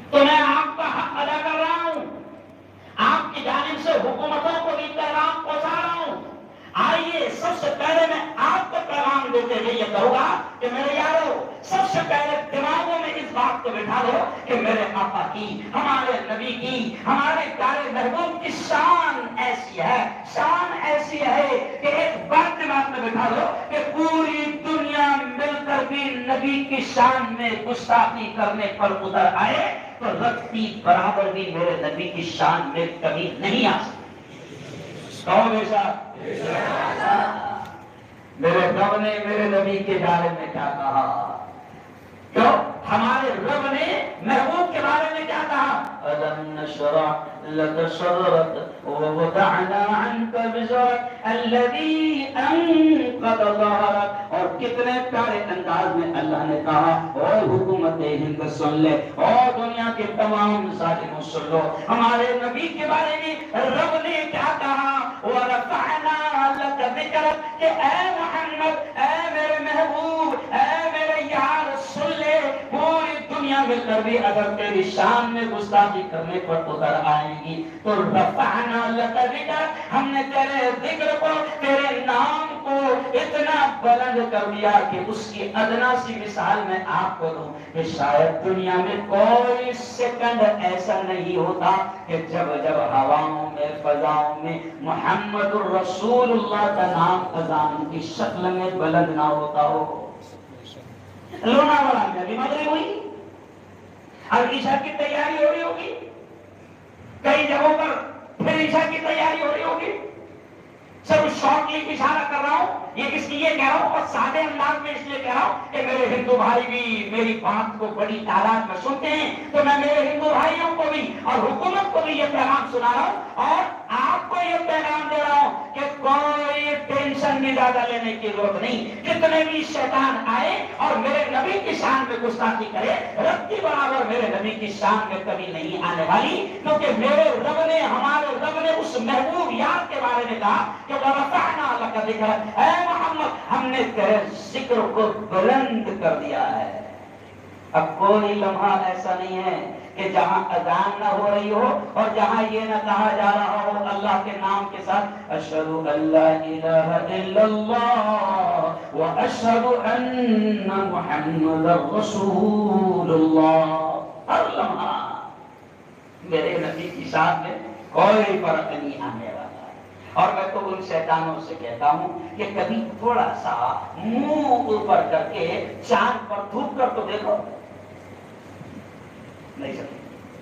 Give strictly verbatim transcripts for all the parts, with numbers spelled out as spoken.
تو میں آپ کا حق ادا کر رہا ہوں، آپ کی جانب سے حکومتوں کو بھی پیغام پہنچا رہا ہوں۔ آئیے سب سے پہلے میں آپ کو پیغام دیتے ہوئے یہ کہوں گا کہ میرے یارو، سب سے پہلے دماغوں میں اس بات کو بٹھا دو کہ میرے آقا کی، ہمارے نبی کی، ہمارے پیارے محبوب کی شان ایسی ہے، شان ایسی ہے کہ ایک بات دماغ میں بٹھا دو کہ پوری دنیا مل کر بھی نبی کی شان میں گستاخی کرنے پر ادھر آئے تو رکھتی برابر بھی میرے نبی کی شان میں کبھی نہیں آ سکتی۔ کہو بے شک میرے رب نے میرے نبی کے بارے میں کیا کہا؟ کیوں؟ ہمارے رب نے محبوب کے بارے میں کیا کہا؟ أَلَمْ نَشْرَحْ لَكَ صَدْرَكَ وَوَضَعْنَا عَنْكَ وِزْرَكَ الَّذِي أَنقَضَ ظَهْرَكَ۔ اور کتنے پیارے انداز میں اللہ نے کہا، اور حکومت ہند سن لے، اور دنیا کے تمام ظالموں سن لو، ہمارے نبی کے بارے میں رب نے کیا کہا؟ وَرَفَعْنَا لَكَ ذِكْرَكَ، کہ اے محمد، اے میرے محبوب، اے میرے یار، سن لے، پوری دنیا مل کر بھی اگر تیری شان میں گستاخی کرنے پر ادھر آئیں گی تو رفعنا لک ذکرک، ہم نے تیرے ذکر کو، تیرے نام کو اتنا بلند کر دیا کہ اس کی ادنا سی مثال میں آپ کو دوں کہ شاید دنیا میں کوئی سیکنڈ ایسا نہیں ہوتا کہ جب جب ہواؤں میں، فضاؤں میں محمد الرسول اللہ کا نام اذان کی شکل میں بلند نہ ہوتا ہو۔ لوناوالا میں ابھی مغرب ہوئی، اب عشاء کی تیاری ہو رہی ہوگی، کئی جگہوں پر پھر عشاء کی تیاری ہو رہی ہوگی۔ سب شوق کی اشارہ کر رہا ہوں، یہ اس لیے کہہ رہا ہوں اور سادے انداز میں اس لیے کہہ رہا ہوں کہ میرے ہندو بھائی بھی میری بات کو بڑی تعداد میں سنتے ہیں، تو میں میرے ہندو بھائیوں کو بھی اور حکومت کو بھی یہ پیغام سنا رہا ہوں اور آپ کو یہ پیغام دے رہا ہوں کہ کوئی ٹینشن بھی زیادہ لینے کی ضرورت نہیں۔ کتنے بھی شیطان آئے اور میرے نبی کی شان میں گستاخی کرے، رب کی برابر میرے نبی کی شان میں کبھی نہیں آنے والی، کیونکہ میرے رب نے، ہمارے رب نے اس محبوب یار کے بارے میں کہا کہ وَرَفَعْنَا لَكَ ذِكْرَكَ، اے محمد ہم نے تیرے ذکر کو بلند کر دیا ہے۔ اب کوئی لمحہ ایسا نہیں ہے کہ جہاں اذان نہ ہو رہی ہو اور جہاں یہ نہ کہا جا رہا ہو اللہ کے نام کے ساتھ اشہد ان لا الہ الا اللہ واشہد ان محمد رسول اللہ۔ ہر لمحہ میرے نبی کی شان میں کوئی فرق نہیں آنے والا۔ اور میں تو ان شیطانوں سے کہتا ہوں کہ کبھی تھوڑا سا منہ اوپر کر کے چاند پر تھوک کر تو دیکھو، نہیں سکتے۔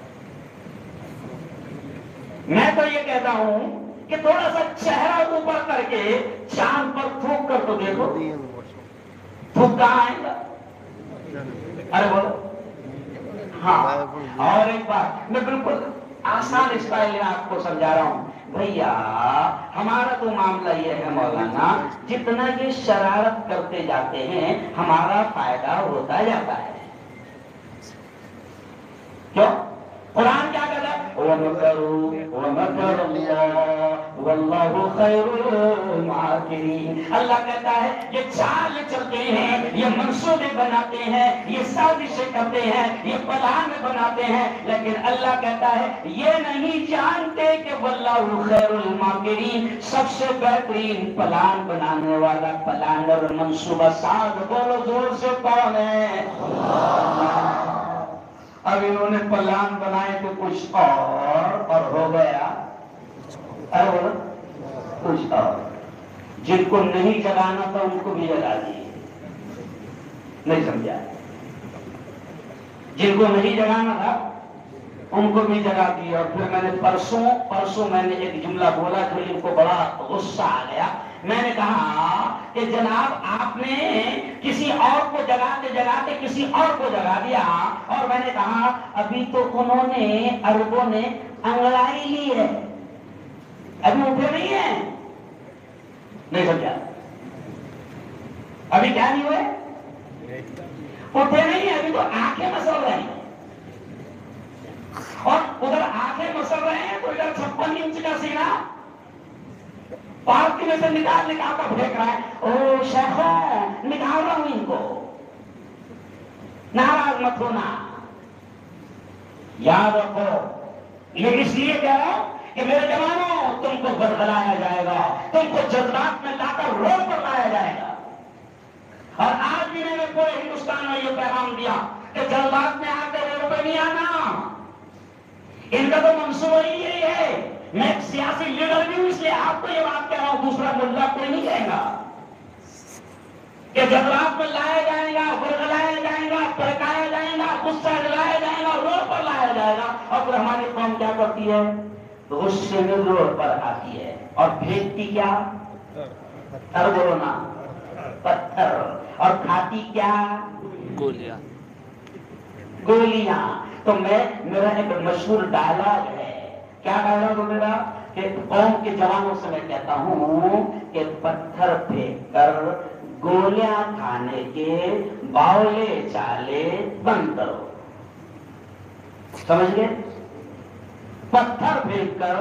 میں تو یہ کہتا ہوں کہ تھوڑا سا چہرہ اوپر کر کے چاند پر تھوک کر تو دیکھو، تھوک کہاں آئے گا؟ ارے بولو ہاں۔ اور ایک بات میں بالکل آسان اسٹائل میں آپ کو سمجھا رہا ہوں، بھیا ہمارا تو معاملہ یہ ہے مولانا، جتنا یہ شرارت کرتے جاتے ہیں ہمارا فائدہ ہوتا جاتا ہے۔ کیوں؟ قرآن کیا کہتا ہے؟ وَمَكَرُوا وَمَكَرَ اللَّهُ وَاللَّهُ خَيْرُ الْمَاكِرِينَ۔ اللہ کہتا ہے یہ چال چلتے ہیں، یہ منصوبے بناتے ہیں، یہ سازشیں کرتے ہیں، یہ پلان بناتے ہیں، لیکن اللہ کہتا ہے یہ نہیں جانتے کہ وَاللَّهُ خَيْرُ الْمَاكِرِينَ، سب سے بہترین پلان بنانے والا پلانر منصوبہ ساز بولو زور سے کون ہے؟ اللہ۔ اب انہوں نے پلان بنائے تو کچھ اور اور ہو گیا اور کچھ اور۔ جن کو نہیں جگانا تھا ان کو بھی جگا دیے، نہیں سمجھا؟ جن کو نہیں جگانا تھا ان کو بھی جگا دیا۔ اور پھر میں نے پرسوں پرسوں میں نے ایک جملہ بولا جو ان کو بڑا غصہ آ گیا۔ میں نے کہا کہ جناب آپ نے کسی اور کو جگاتے جگاتے کسی اور کو جگا دیا، اور میں نے کہا ابھی تو انہوں نے عربوں نے انگڑائی لی ہے، ابھی اٹھے نہیں ہیں، نہیں سمجھا؟ ابھی کیا نہیں ہوئے؟ اٹھے نہیں ہیں، ابھی تو آنکھیں مسل رہے ہیں، اور ادھر آنکھیں مسل رہے ہیں تو ادھر چھپن انچ کا سینہ پارٹی میں سے نکال نکال کر پھینک رہا ہے۔ او شیخوں نکال رہا ہوں ان کو، ناراض مت ہونا۔ یاد رکھو، یہ اس لیے کہہ رہا ہوں کہ میرے جوانوں تم کو بدلایا جائے گا، تم کو جذبات میں لا کر روڈ پر لایا جائے گا۔ اور آج بھی میں نے پورے ہندوستان میں یہ پیغام دیا کہ جذبات میں آ کر روڈ پہ نہیں آنا، ان کا تو منصوبہ ہی یہی ہے۔ میں ایک سیاسی لیڈر بھی ہوں، اس لیے آپ کو یہ بات کہہ رہا ہوں، دوسرا مدعا کوئی نہیں کہے گا کہ جذبات میں لایا جائے گا، برگلایا جائے گا، پھڑکایا جائے گا، غصہ دلایا جائے گا، روڈ پر لایا جائے گا۔ اور پھر ہماری قوم کیا کرتی ہے؟ غصے میں روڈ پر آتی ہے اور بھیجتی کیا؟ پتھر، بولو نا، پتھر، اور کھاتی کیا؟ گولیاں۔ گولیاں۔ تو میں میرا ایک مشہور ڈائلاگ ہے، کیا ڈائلاگ ہے میرا؟ کہ قوم کے جوانوں سے میں کہتا ہوں کہ پتھر پھینک کر گولیاں کھانے کے باولے چالے بند کرو۔ سمجھ گئے؟ پتھر پھینک کر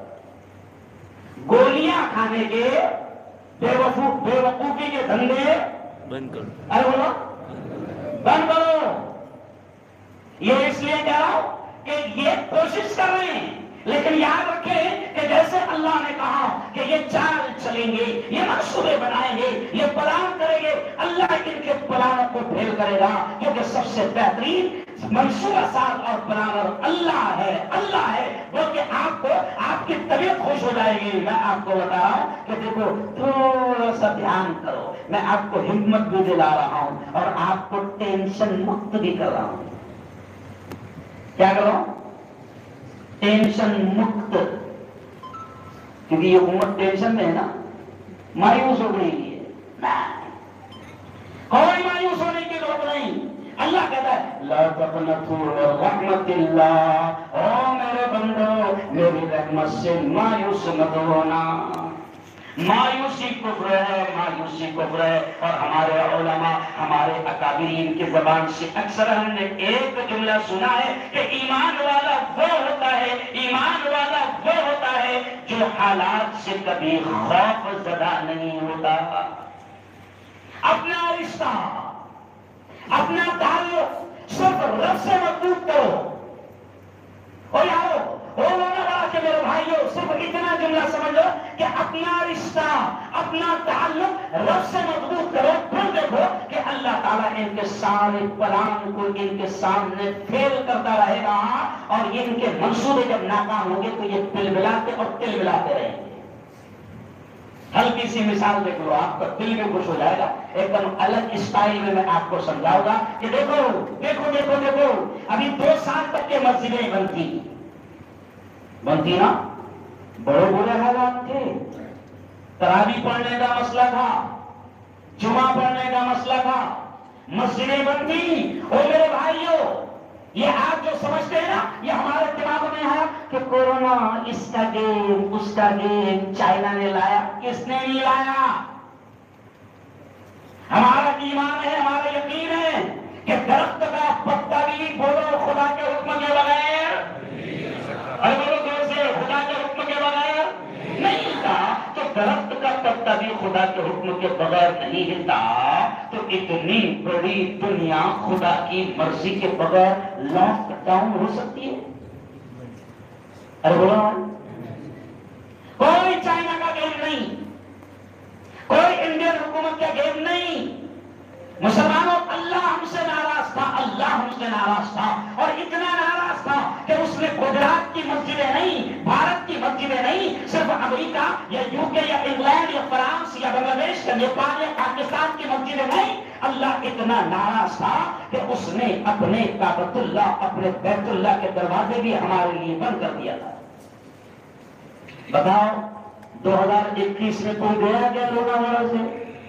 گولیاں کھانے کے بے وقوف بے وقوفی کے دھندے بند کرو۔ ارے بولو بند کرو۔ یہ اس لیے کہہ رہا ہوں کہ یہ کوشش کر رہے ہیں، لیکن یاد رکھیں کہ جیسے اللہ نے کہا کہ یہ چال چلیں گے، یہ منصوبے بنائیں گے، یہ پلان کریں گے، اللہ ان کے پلانوں کو فیل کرے گا، کیونکہ سب سے بہترین منصوبہ ساز اور پلانر اللہ ہے، اللہ ہے۔ بلکہ آپ کو آپ کی طبیعت خوش ہو جائے گی۔ میں آپ کو بتا رہا ہوں کہ دیکھو تھوڑا سا دھیان کرو، میں آپ کو ہمت بھی دلا رہا ہوں اور آپ کو ٹینشن مکت بھی کر رہا ہوں۔ کیا کرو؟ ٹینشن مکت، کیونکہ یہ حکومت ٹینشن میں ہے نا، مایوس ہو گئی ہے۔ کوئی مایوس ہونے کی ضرورت نہیں۔ اللہ کہتا ہے لا تقنطوا من رحمت اللہ، او میرے بندو میری رحمت سے مایوس مت ہونا۔ مایوسی کفر ہے، مایوسی کفر ہے۔ اور ہمارے علماء، ہمارے اکابرین کی زبان سے اکثر ہم نے ایک جملہ سنا ہے کہ ایمان والا وہ ہوتا ہے، ایمان والا وہ ہوتا ہے جو حالات سے کبھی خوف زدہ نہیں ہوتا۔ اپنا رشتہ، اپنا تعلق صرف رب سے مضبوط کرو۔ اور یارو وہ ہونا بڑا کہ میرے بھائیو صرف اتنا جملہ سمجھ لو کہ اپنا رشتہ، اپنا تعلق رب سے مضبوط کرو، پھر دیکھو کہ اللہ تعالیٰ ان کے سارے پلان کو ان کے سامنے فیل کرتا رہے گا، اور ان کے منصوبے جب ناکام ہوں گے تو یہ پل بلاتے اور تل بلاتے رہیں گے۔ ہلکی سی مثال دیکھ لو، آپ کا دل میں خوش ہو جائے گا۔ ایک دم الگ اسٹائل میں میں آپ کو سمجھاؤں گا کہ دیکھو دیکھو دیکھو دیکھو ابھی دو سال تک کے مسجدیں بنتی بنتی نا، بڑے برے حالات تھے، تراویح پڑھنے کا مسئلہ تھا، جمعہ پڑھنے کا مسئلہ تھا، مسجدیں بنتی۔ اور میرے بھائیوں یہ آپ جو سمجھتے ہیں نا، یہ ہمارے دماغ میں ہے کہ کورونا اس کا گیم اس کا گیم چائنا نے لایا، کس نے نہیں لایا؟ ہمارا ایمان ہے، ہمارا یقین ہے کہ درخت کا پتا بھی بولو خدا کے حکم کے بغیر، اور بولو زور سے خدا کے حکم کے بغیر نہیں ہلتا۔ تو درخت کا پتا بھی خدا کے حکم کے بغیر نہیں ہلتا، تو اتنی بڑی دنیا خدا کی مرضی کے بغیر لاک ڈاؤن ہو سکتی ہے؟ ارے بولو، کوئی چائنا کا گیم نہیں، کوئی انڈین حکومت کا گیم نہیں۔ مسلمانوں اللہ ہم سے ناراض تھا، اللہ ہم سے ناراض تھا، اور اتنا ناراض تھا کہ اس نے گجرات کی مسجدیں نہیں، بھارت کی مسجدیں نہیں، صرف امریکہ یا یو کے یا انگلینڈ یا فرانس یا بنگلہ دیش یا نیپال یا پاکستان کی مسجدیں نہیں، اللہ اتنا ناراض تھا کہ اس نے اپنے کعبۃ اللہ، اپنے بیت اللہ کے دروازے بھی ہمارے لیے بند کر دیا تھا۔ بتاؤ دو ہزار اکیس میں کوئی گیا کیا لوگوں سے؟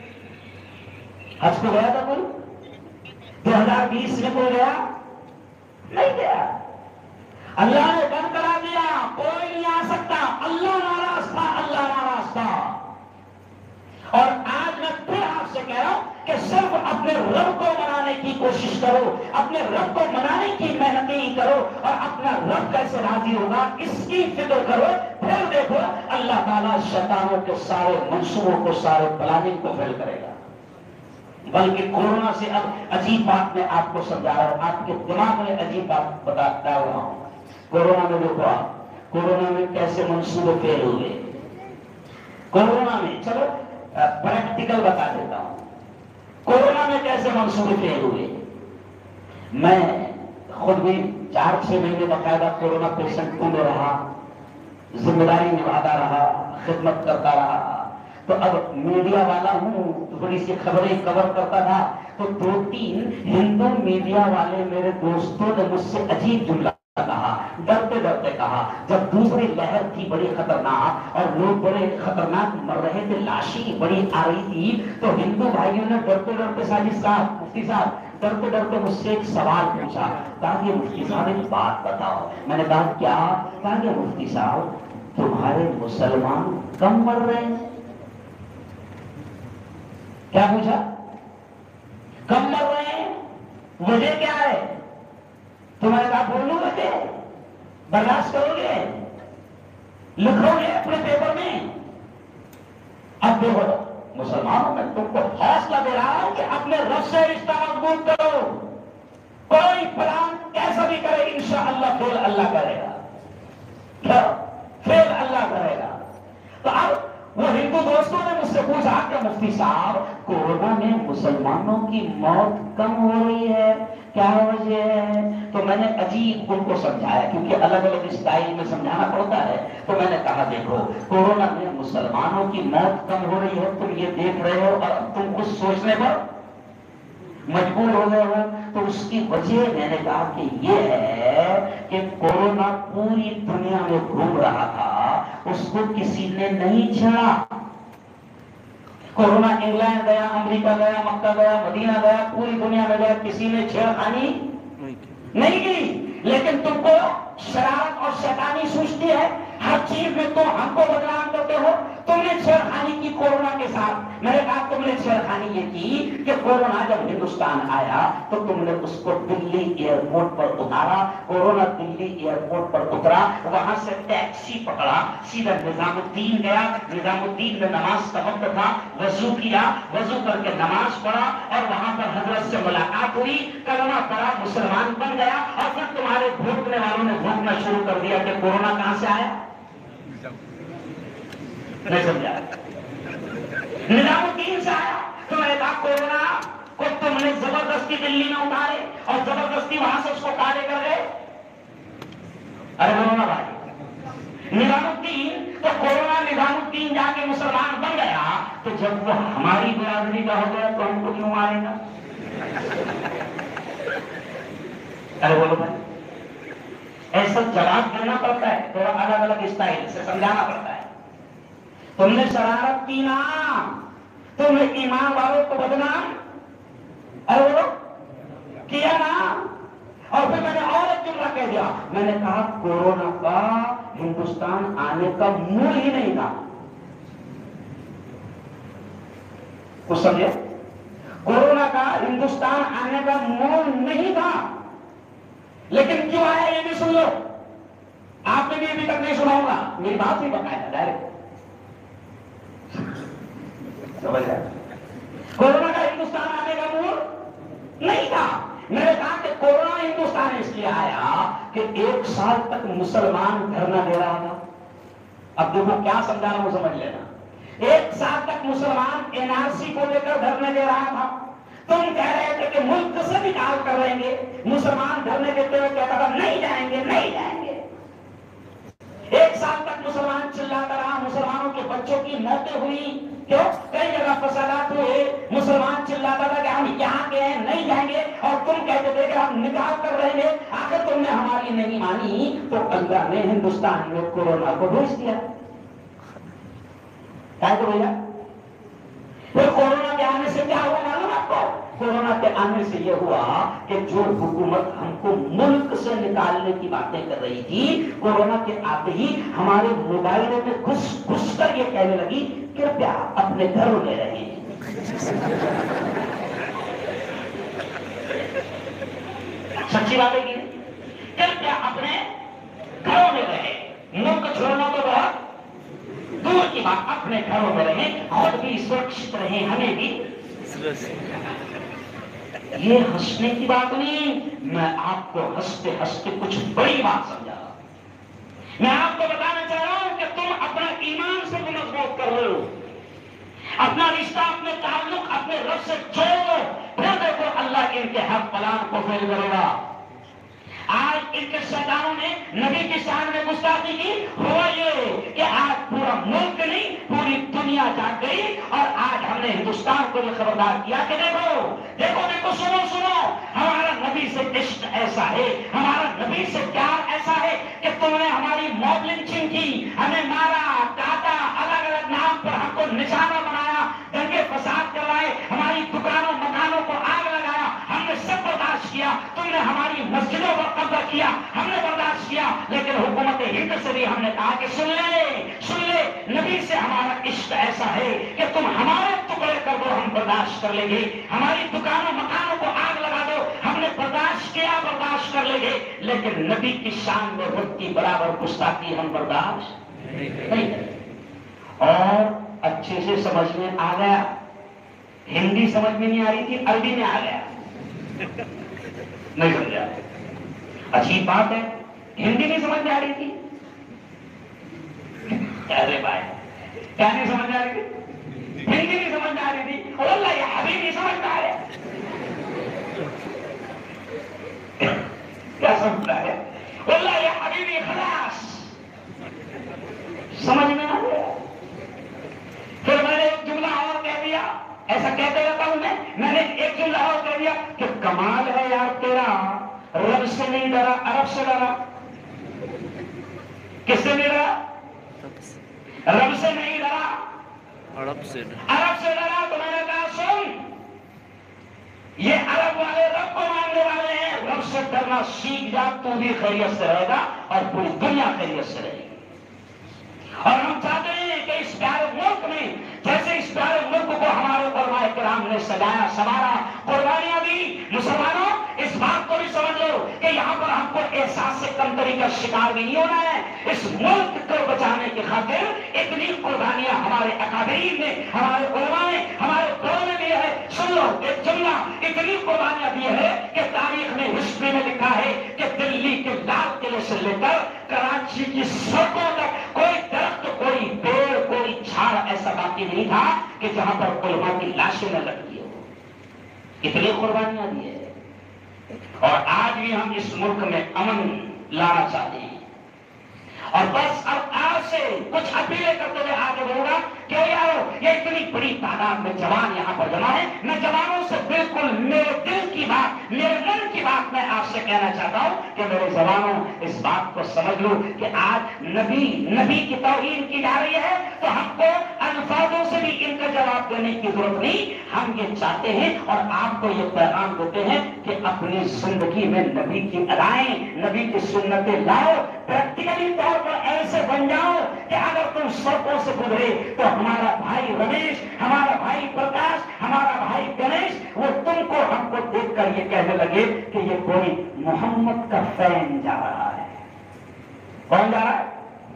حج کو گیا تھا کوئی؟ دو ہزار بیس میں کوئی گیا؟ نہیں گیا۔ اللہ نے بند کرا دیا، کوئی نہیں آ سکتا۔ اللہ ناراض تھا، اللہ ناراض تھا۔ اور آج میں پھر آپ سے کہہ رہا ہوں کہ صرف اپنے رب کو منانے کی کوشش کرو، اپنے رب کو منانے کی محنتیں کرو، اور اپنا رب کیسے راضی ہوگا اس کی فکر کرو، پھر دیکھو اللہ تعالیٰ شیطانوں کے سارے منصوبوں کو، سارے پلاننگ کو فیل کرے گا۔ بلکہ کورونا سے اب عجیب بات میں آپ کو سمجھا رہا ہوں، آپ کے دماغ میں عجیب بات بتا رہا ہوں۔ کورونا میں دیکھو آپ کورونا میں کیسے منصوبے فیل ہوئے. کورونا میں چلو پریکٹیکل بتا دیتا ہوں کورونا میں کیسے منصوبے فیل ہوئے. میں خود بھی چار چھ مہینے باقاعدہ کورونا پیشنٹ میں رہا, ذمہ داری نبھاتا رہا, خدمت کرتا رہا. تو اب میڈیا والا ہوں, تھوڑی سی خبریں کور کرتا تھا, تو دو تین ہندو میڈیا والے میرے دوستوں نے مجھ سے عجیب جملہ کہا, ڈرتے ڈرتے کہا, جب دوسری لہر تھی بڑی خطرناک اور لوگ بڑے خطرناک مر رہے تھے, لاشیں بڑی آ رہی تھی, تو ہندو بھائیوں نے ڈرتے ڈرتے ساجد صاحب مفتی صاحب ڈرتے ڈرتے مجھ سے ایک سوال پوچھا. کہا کہ مفتی صاحب ایک بات بتاؤ. میں نے کہا کیا؟ کہا کہ مفتی صاحب تمہارے مسلمان کم مر رہے ہیں. کیا پوچھا؟ کم مر رہے ہیں, وجہ کیا ہے؟ تمہارے بات بولو گے, برداشت کرو گے, لکھو گے اپنے پیپر میں. اب دیکھو مسلمانوں میں تم کو حوصلہ دے رہا ہوں کہ اپنے رب سے رشتہ مضبوط کرو. کوئی پلان کیسا بھی کرے انشاءاللہ فیل اللہ کرے گا, فیل اللہ کرے گا. تو اب وہ ہندو دوستوں نے مجھ سے پوچھا کہ مفتی صاحب کورونا میں مسلمانوں کی موت کم ہو رہی ہے, کیا وجہ ہے؟ تو میں نے عجیب ان کو سمجھایا, کیونکہ الگ الگ اسٹائل میں سمجھانا پڑتا ہے. تو میں نے کہا دیکھو کورونا میں مسلمانوں کی موت کم ہو رہی ہے, تم یہ دیکھ رہے ہو اور تم کچھ سوچنے پر مجبور ہو گئے ہو. تو اس کی وجہ میں نے کہا کہ یہ ہے کہ کورونا پوری دنیا میں گھوم رہا تھا, اس کو کسی نے نہیں چھڑا. کورونا انگلینڈ گیا, امریکہ گیا, مکہ گیا, مدینہ گیا, پوری دنیا میں گیا, کسی نے چھیڑخانی نہیں کی. لیکن تم کو شرارت اور شیطانی سوچتی ہے, ہر چیز میں تم ہم کو بدنام کرتے ہو. تم نے چھیڑخانی کی کورونا کے ساتھ. میں نے کہا تم نے چھیڑخانی یہ کی کہ کورونا جب ہندوستان آیا تو تم نے اس کو دلی ایئرپورٹ پر اتارا. کورونا دلی ایئرپورٹ پر اترا, وہاں سے ٹیکسی پکڑا, سیدھا نظام الدین گیا. نظام الدین میں نماز کا وقت تھا, وضو کیا, وضو کر کے نماز پڑھا اور وہاں پر حضرت سے ملاقات ہوئی, کلمہ پڑھا, مسلمان بن گیا. اور پھر تمہارے بھونکنے والوں نے بھونکنا شروع کر دیا کہ کورونا کہاں سے آیا. نہیں سمجھا؟ نظام الدین سے آیا. تو میں نے کہا کورونا کو تم نے زبردستی دلی میں اتارے اور زبردستی وہاں سے اس کو کاڑے کر گئے. ارے بولو نا بھائی, نظام الدین تو کورونا نظام الدین جا کے مسلمان بن گیا, تو جب وہ ہماری برادری کا ہو گیا تو ہم کو کیوں مارے گا؟ ارے بولو بھائی, ایسا جواب دینا پڑتا ہے, تھوڑا الگ الگ اسٹائل سے سمجھانا پڑتا ہے. تم نے شرارت کی نا, تم نے ایمان والوں کو بدنام ارے بولو کیا نا. اور پھر میں نے اور ایک جملہ کہہ دیا, میں نے کہا کورونا کا ہندوستان آنے کا مول ہی نہیں تھا. کچھ سمجھے؟ کورونا کا ہندوستان آنے کا مول نہیں تھا, لیکن کیوں آیا یہ بھی سن لو. آپ نے بھی ابھی تک نہیں سنا ہوگا, میری بات بھی بتایا ڈائریکٹ. کورونا کا ہندوستان آنے کا مول نہیں تھا. میں نے کہا کہ کورونا ہندوستان اس لیے آیا کہ ایک سال تک مسلمان دھرنا دے رہا تھا. اب دیکھو کیا سمجھا رہا ہوں, سمجھ لینا. ایک سال تک مسلمان این آر سی کو لے کر دھرنے دے رہا تھا. تم کہہ رہے تھے کہ ملک سے نکال کر رہیں گے, مسلمان دھرنے دیتے ہوئے کہتا تھا نہیں جائیں گے نہیں جائیں گے. ایک سال تک مسلمان چلاتا رہا, مسلمانوں کے بچوں کی موتیں ہوئی. کیوں؟ کئی جگہ فسادات ہوئے, مسلمان چلاتا تھا کہ ہم یہاں کے ہیں نہیں جائیں گے, اور تم کہتے تھے کہ ہم نکال کر رہیں گے. آخر تم نے ہماری نہیں مانی تو اللہ نے ہندوستان میں کورونا کو بھیج دیا. کیا تو بھیا پھر کورونا کے آنے سے کیا ہوا معلوم آپ کو؟ کورونا کے آنے سے یہ ہوا کہ جو حکومت ہم کو ملک سے نکالنے کی باتیں کر رہی تھی, کورونا کے آتے ہی ہمارے موبائلوں میں گھس گھس کر یہ کہنے لگی کرپیا اپنے گھروں میں رہیں. سچی بات ہے کہ کرپیا اپنے گھروں میں رہیں. ملک چھوڑنا تو بہت دور کی بات, اپنے گھروں میں رہیں, خود بھی سرکشت رہیں, ہمیں بھی. یہ ہنسنے کی بات نہیں, میں آپ کو ہنستے ہنستے کچھ بڑی بات سمجھا. میں آپ کو بتانا چاہ رہا ہوں کہ تم اپنا ایمان سے بھی مضبوط کر رہے ہو، اپنا رشتہ، اپنے تعلق اپنے رب سے جوڑو، پھر دیکھو اللہ ان کے ہر پلان کو فیل کرے گا۔ آج ان کے شیطانوں نے نبی کی شان میں گستاخی کی، ہوا یہ کہ آج پورا ملک نہیں پوری دنیا جاگ گئی، اور آج ہم نے ہندوستان کو بھی خبردار کیا کہ دیکھو دیکھو دیکھو سنو سنو، ہمارا نبی سے عشق ایسا ہے، ہمارا نبی سے پیار ایسا ہے کہ تم نے ہماری موب لنچنگ کی، ہمیں مارا کاٹا، الگ الگ نام پر ہم کو نشانہ بنایا، دنگے فساد کروائے، ہماری دکانوں مکانوں کو آگ لگایا، ہم نے سب برداشت کیا، تم نے ہماری مسجدوں پر قبضہ کیا، ہم نے برداشت کیا، لیکن حکومت ہند سے بھی ہم نے کہا کہ سن لے سن لے نبی سے ہمارا عشق ایسا ہے کہ تم ہمارے ٹکڑے کر دو، ہم برداشت کر لیں گے، ہماری دکانوں مکانوں کو آگ لگا دو، ہم نے برداشت کیا، برداشت کر لیں گے، لیکن نبی کی شان میں رب کی برابر گستاخی ہم برداشت نہیں کریں۔ اور اچھے سے سمجھ میں آ گیا، ہندی سمجھ میں نہیں آ رہی تھی، عربی میں آ گیا، نہیں سمجھا؟ عجیب بات ہے، ہندی نہیں سمجھ میں آ رہی تھی، ارے بھائی کیا نہیں سمجھ میں آ رہی تھی؟ ہندی نہیں سمجھ میں آ رہی تھی، اور اللہ یہ حبیب نہیں سمجھ میں آ رہا کیا سمجھ رہا ہے؟ اللہ یہ حبیبی خلاص سمجھ میں آ گیا۔ پھر میں نے ایک جملہ اور کہہ دیا، ایسا کہتے رہتا ہوں میں میں نے ایک جملہ اور کہہ دیا کہ کمال ہے یار تیرا، رب سے نہیں ڈرا، عرب سے ڈرا۔ کس سے نہیں ڈرا؟ رب سے نہیں ڈرا، عرب سے عرب سے ڈرا۔ تو میں نے کہا سن، یہ عرب والے رب کو ماننے والے ہیں، رب سے ڈرنا سیکھ جا، تو بھی خیریت سے رہے گا اور پوری دنیا خیریت سے رہے گی۔ اور ہم چاہتے ہیں کہ اس پیارے ملک میں جیسے اس پیارے ملک کو ہمارے علماء کرام نے سجایا سنوارا، قربانیاں دی، مسلمانوں اس بات کو بھی سمجھ لو کہ یہاں پر ہم کو احساس سے کمتری کا شکار بھی نہیں ہونا ہے۔ اس ملک کو بچانے کی خاطر اتنی قربانیاں ہمارے اکابرین نے، ہمارے علماء نے، ہمارے دور میں دی ہے۔ سن لو ایک جملہ، اتنی قربانیاں دی ہے کہ تاریخ میں، ہسٹری میں لکھا ہے کہ دلی کے لال قلعے سے لے کر کراچی کی سڑکوں تک کوئی درخت، کوئی پیڑ، کوئی جھاڑ ایسا باقی نہیں تھا کہ جہاں پر علماء کی لاشیں نہ لٹکی ہو۔ اتنی قربانیاں دی ہے، اور آج بھی ہم اس ملک میں امن لانا چاہتے ہیں۔ اور بس اب آپ سے کچھ اپیلیں کرتے ہوئے آگے بڑھوں گا کہ یارو یہ اتنی بڑی تعداد میں جوان یہاں پر جمع ہے، میں جوانوں سے بالکل میرے دل کی بات، میرے من کی بات میں آپ سے کہنا چاہتا ہوں کہ میرے جوانوں اس بات کو سمجھ لو کہ آج نبی نبی کی توہین کی جا رہی ہے، تو ہم کو الفاظوں سے بھی ان کا جواب دینے کی ضرورت نہیں۔ ہم یہ چاہتے ہیں اور آپ کو یہ پیغام دیتے ہیں کہ اپنی زندگی میں نبی کی ادائیں، نبی کی سنتیں لاؤ، پریکٹیکلی طور پر ایسے بن جاؤ کہ اگر تم سڑکوں سے گزرے تو ہمارا بھائی رمیش، ہمارا بھائی پرکاش، ہمارا بھائی گنیش، وہ تم کو ہم کو دیکھ کر یہ کہنے لگے کہ یہ کوئی محمد کا فین جا رہا ہے۔ کون جا رہا ہے؟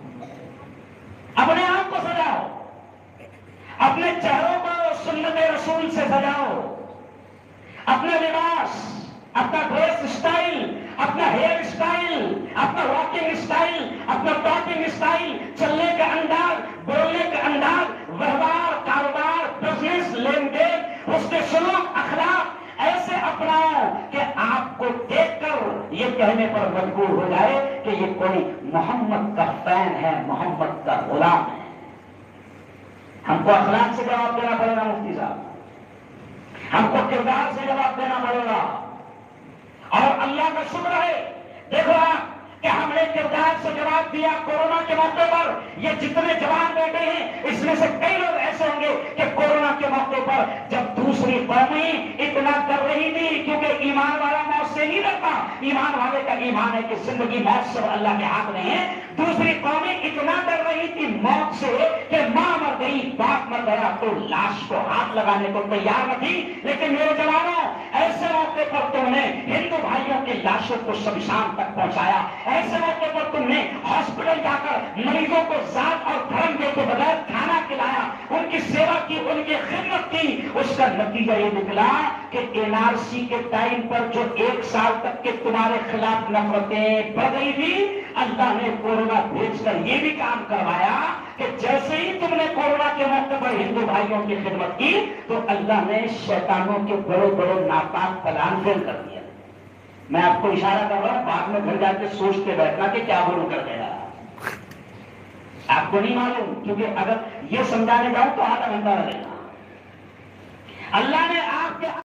اپنے آپ کو سجاؤ، اپنے چہروں کو سنت رسول سے سجاؤ، اپنا لباس، اپنا ڈریس اسٹائل، اپنا ہیئر اسٹائل، اپنا واکنگ اسٹائل، اپنا ٹاکنگ اسٹائل، چلنے کا انداز، بولنے کا انداز، ویوہار، کاروبار، بزنس، لین دین، اس کے سلوک، اخلاق ایسے اپناؤ کہ آپ کو دیکھ کر یہ کہنے پر مجبور ہو جائے کہ یہ کوئی محمد کا فین ہے، محمد کا غلام ہے۔ ہم کو اخلاق سے جواب دینا پڑے گا مفتی صاحب، ہم کو کردار سے جواب دینا پڑے گا، اور اللہ کا شکر ہے دیکھو آپ کہ ہم نے کردار سے جواب دیا کورونا کے موقع پر۔ یہ جتنے جوان بیٹھے ہیں اس میں سے کئی لوگ ایسے ہوں گے کہ کورونا کے موقع پر جب دوسری قومیں اتنا ڈر رہی تھی، کیونکہ ایمان والا موت سے نہیں ڈرتا، ایمان والے کا ایمان ہے کہ زندگی موت سب اللہ کے ہاتھ میں ہے۔ دوسری قومیں اتنا ڈر رہی تھی موت سے کہ ماں مر گئی، باپ مر گیا تو لاش کو ہاتھ لگانے کو تیار نہ تھی، لیکن میرے جوانوں ایسے موقع پر تم نے ہندو بھائیوں کی لاشوں کو شمشان تک پہنچایا، ایسے موقع پر تم نے ہاسپٹل جا کر مریضوں کو ذات اور دھرم کے بغیر کھانا کھلایا، ان کی سیوا کی، ان کی خدمت کی۔ اس کا نتیجہ یہ نکلا کہ این آر سی کے ٹائم پر جو ایک سال تک کے تمہارے خلاف نفرتیں بڑھ گئی تھی، اللہ نے کورونا بھیج کر یہ بھی کام کروایا کہ جیسے ہی تم نے کورونا کے موقع پر ہندو بھائیوں کی خدمت کی تو اللہ نے شیطانوں کے بڑے بڑے ناپاک پلان فیل کر دیا۔ میں آپ کو اشارہ کر رہا ہوں، بعد میں گھر جا کے سوچ کے بیٹھنا کہ کیا بولوں کر گیا، آپ کو نہیں معلوم، کیونکہ اگر یہ سمجھانے جاؤں تو آدھا گھنٹہ لگے گا۔ اللہ نے آپ کے